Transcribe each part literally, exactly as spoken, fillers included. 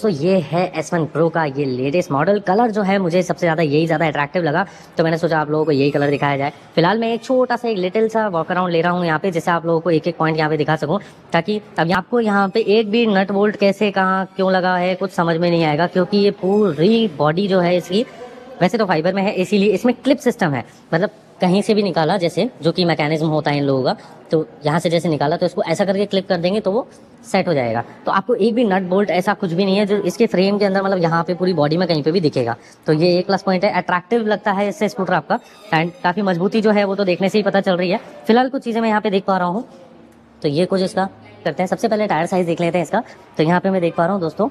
तो ये है एस वन प्रो का ये लेटेस्ट मॉडल। कलर जो है मुझे सबसे ज़्यादा यही ज़्यादा अट्रैक्टिव लगा, तो मैंने सोचा आप लोगों को यही कलर दिखाया जाए। फिलहाल मैं एक छोटा सा एक लिटिल सा वॉक अराउंड ले रहा हूँ यहाँ पे, जिससे आप लोगों को एक एक पॉइंट यहाँ पे दिखा सकूँ, ताकि अब आपको यहाँ पे एक भी नट बोल्ट कैसे कहाँ क्यों लगा है कुछ समझ में नहीं आएगा, क्योंकि ये पूरी बॉडी जो है इसकी वैसे तो फाइबर में है, इसीलिए इसमें क्लिप सिस्टम है। मतलब कहीं से भी निकाला, जैसे जो कि मैकेनिज्म होता है इन लोगों का, तो यहाँ से जैसे निकाला तो इसको ऐसा करके क्लिप कर देंगे तो वो सेट हो जाएगा। तो आपको एक भी नट बोल्ट ऐसा कुछ भी नहीं है जो इसके फ्रेम के अंदर, मतलब यहाँ पे पूरी बॉडी में कहीं पे भी दिखेगा। तो ये एक प्लस पॉइंट है, अट्रैक्टिव लगता है इससे स्कूटर आपका, एंड काफ़ी मजबूती जो है वो तो देखने से ही पता चल रही है। फिलहाल कुछ चीज़ें मैं यहाँ पे देख पा रहा हूँ, तो ये कुछ इसका करते हैं। सबसे पहले टायर साइज देख लेते हैं इसका। तो यहाँ पे मैं देख पा रहा हूँ दोस्तों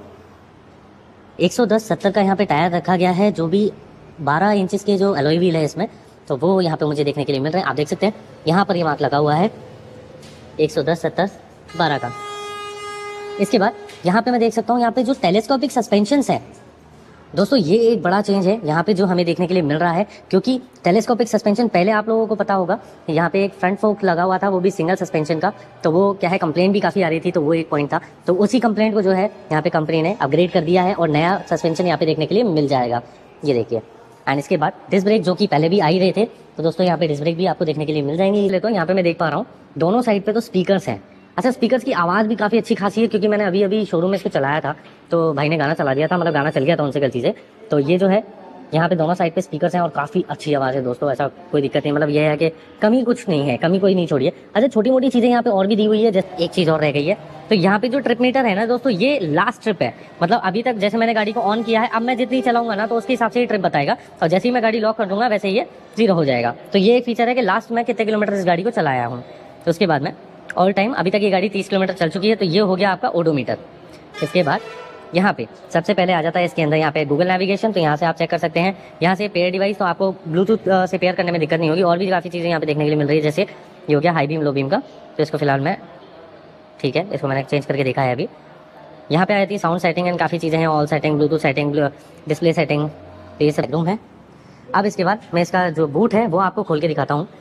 एक सौ दस सत्तर का यहाँ पे टायर रखा गया है, जो भी बारह इंचेस के जो एलॉय व्हील है इसमें, तो वो यहाँ पे मुझे देखने के लिए मिल रहे हैं। आप देख सकते हैं यहाँ पर ये मार्क लगा हुआ है एक सौ दस सत्तर बारह का। इसके बाद यहाँ पे मैं देख सकता हूँ यहाँ पे जो टेलीस्कोपिक सस्पेंशन है दोस्तों, ये एक बड़ा चेंज है यहाँ पे जो हमें देखने के लिए मिल रहा है, क्योंकि टेलीस्कोपिक सस्पेंशन पहले आप लोगों को पता होगा यहाँ पे एक फ्रंट फोक लगा हुआ था, वो भी सिंगल सस्पेंशन का। तो वो क्या है, कंप्लेंट भी काफ़ी आ रही थी, तो वो एक पॉइंट था। तो उसी कंप्लेंट को जो है यहाँ पे कंपनी ने अपग्रेड कर दिया है और नया सस्पेंशन यहाँ पे देखने के लिए मिल जाएगा, ये देखिए। एंड इसके बाद डिस्क ब्रेक जो कि पहले भी आ ही रहे थे, तो दोस्तों यहाँ पे डिस्क ब्रेक भी आपको देखने के लिए मिल जाएंगे। इसलिए तो यहाँ पे मैं देख पा रहा हूँ दोनों साइड पे तो स्पीकर्स हैं। अच्छा, स्पीकर्स की आवाज़ भी काफ़ी अच्छी खासी है, क्योंकि मैंने अभी अभी शोरूम में इसको चलाया था, तो भाई ने गाना चला दिया था, मतलब गाना चल गया था उनसे गलती से। तो ये जो है यहाँ पे दोनों साइड पे स्पीकर्स हैं और काफ़ी अच्छी आवाज़ है दोस्तों, ऐसा कोई दिक्कत नहीं। मतलब ये है कि कमी कुछ नहीं है, कमी कोई नहीं छोड़िए। अच्छा, छोटी मोटी चीज़ें यहाँ पे और भी दी हुई है, जैसे एक चीज़ और रह गई है, तो यहाँ पे जो ट्रिप मीटर है ना दोस्तों, ये लास्ट ट्रिप है। मतलब अभी तक जैसे मैंने गाड़ी को ऑन किया है, अब मैं जितनी चलाऊंगा ना तो उसके हिसाब से ही ट्रिप बताएगा, और जैसे ही मैं गाड़ी लॉक कर दूंगा वैसे ये जीरो हो जाएगा। तो ये एक फीचर है कि लास्ट में कितने किलोमीटर इस गाड़ी को चलाया हूँ। तो उसके बाद में ऑल टाइम अभी तक ये गाड़ी तीस किलोमीटर चल चुकी है, तो ये हो गया आपका ओडोमीटर। इसके बाद यहाँ पे सबसे पहले आ जाता है इसके अंदर यहाँ पे गूगल नेविगेशन, तो यहाँ से आप चेक कर सकते हैं। यहाँ से पेयर डिवाइस, तो आपको ब्लूटूथ से पेयर करने में दिक्कत नहीं होगी। और भी काफ़ी चीज़ें यहाँ पे देखने के लिए मिल रही है, जैसे ये हो गया हाई बीम लो बीम का, तो इसको फिलहाल मैं ठीक है, इसको मैंने चेंज करके देखा है अभी। यहाँ पे आ जाती है साउंड सेटिंग एंड काफ़ी चीज़ें हैं, all setting, Bluetooth setting, display setting, तो ये सब रूम है। अब इसके बाद मैं इसका जो बूट है वो आपको खोल के दिखाता हूँ।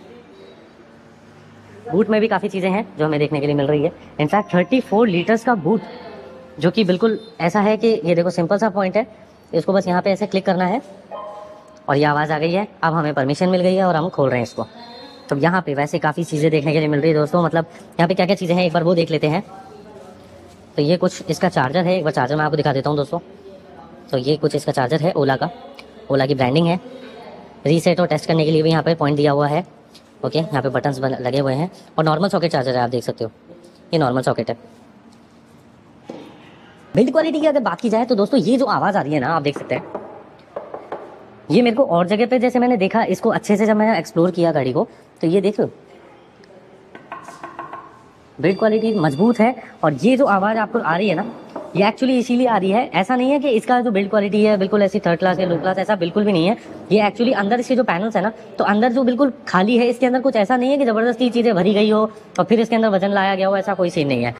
बूट में भी काफ़ी चीज़ें हैं जो हमें देखने के लिए मिल रही है। इनफैक्ट थर्टी फोर लीटर्स का बूट, जो कि बिल्कुल ऐसा है कि ये देखो सिंपल सा पॉइंट है, इसको बस यहाँ पे ऐसे क्लिक करना है और ये आवाज़ आ गई है। अब हमें परमिशन मिल गई है और हम खोल रहे हैं इसको। तो यहाँ पे वैसे काफ़ी चीज़ें देखने के लिए मिल रही है दोस्तों। मतलब यहाँ पे क्या क्या चीज़ें हैं एक बार वो देख लेते हैं। तो ये कुछ इसका चार्जर है, एक बार चार्जर मैं आपको दिखा देता हूँ दोस्तों। तो ये कुछ इसका चार्जर है, ओला का, ओला की ब्रांडिंग है। रीसेट और टेस्ट करने के लिए भी यहाँ पे पॉइंट दिया हुआ है। ओके, यहाँ पे बटन्स लगे हुए हैं और नॉर्मल सॉकेट चार्जर है, आप देख सकते हो, ये नॉर्मल सॉकेट है। बिल्ड क्वालिटी की अगर बात की जाए तो दोस्तों ये जो आवाज़ आ रही है ना, आप देख सकते हैं, ये मेरे को और जगह पे जैसे मैंने देखा इसको अच्छे से, जब मैंने एक्सप्लोर किया गाड़ी को, तो ये देखो बिल्ड क्वालिटी मजबूत है। और ये जो आवाज़ आपको आ रही है ना, ये एक्चुअली इसीलिए आ रही है, ऐसा नहीं है कि इसका जो बिल्ड क्वालिटी है बिल्कुल ऐसी थर्ड क्लास या लो क्लास, ऐसा बिल्कुल भी नहीं है। ये एक्चुअली अंदर इसके जो पैनल्स है ना, तो अंदर जो बिल्कुल खाली है, इसके अंदर कुछ ऐसा नहीं है कि ज़बरदस्ती चीज़ें भरी गई हो और फिर इसके अंदर वजन लाया गया हो, ऐसा कोई सीन नहीं है।